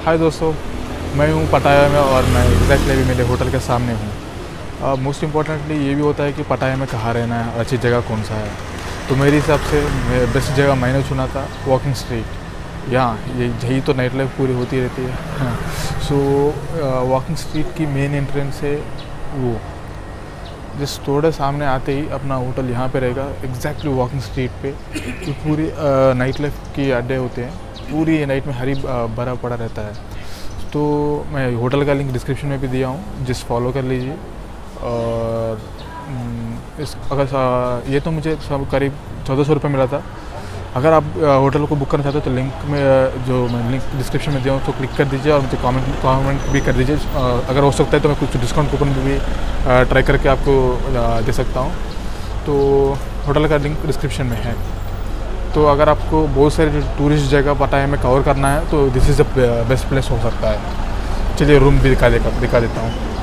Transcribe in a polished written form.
हाय दोस्तों, मैं हूँ पटाया में और मैं एग्जैक्टली अभी मेरे होटल के सामने हूँ। मोस्ट इम्पॉर्टेंटली ये भी होता है कि पटाया में कहाँ रहना है, अच्छी जगह कौन सा है। तो मेरे हिसाब से बेस्ट जगह मैंने चुना था वॉकिंग स्ट्रीट। यहाँ यही तो नाइट लाइफ पूरी होती रहती है। सो वॉकिंग स्ट्रीट की मेन एंट्रेंस है वो, जिस थोड़े सामने आते ही अपना होटल यहाँ पे रहेगा एग्जैक्टली वॉकिंग स्ट्रीट पे। तो पूरी नाइट लाइफ के अड्डे होते हैं, पूरी नाइट में हरी भरा पड़ा रहता है। तो मैं होटल का लिंक डिस्क्रिप्शन में भी दिया हूँ, जिस फॉलो कर लीजिए। और इस अगर ये तो मुझे सब करीब 1400 रुपये मिला था। अगर आप होटल को बुक करना चाहते हो तो लिंक में जो मैं लिंक डिस्क्रिप्शन में दिया हूँ तो क्लिक कर दीजिए और मुझे कमेंट भी कर दीजिए। अगर हो सकता है तो मैं कुछ डिस्काउंट कूपन भी ट्राई करके आपको दे सकता हूँ। तो होटल का लिंक डिस्क्रिप्शन में है। तो अगर आपको बहुत सारे जो टूरिस्ट जगह पटाया में कवर करना है तो this is the best place हो सकता है। चलिए रूम भी दिखा देता हूँ।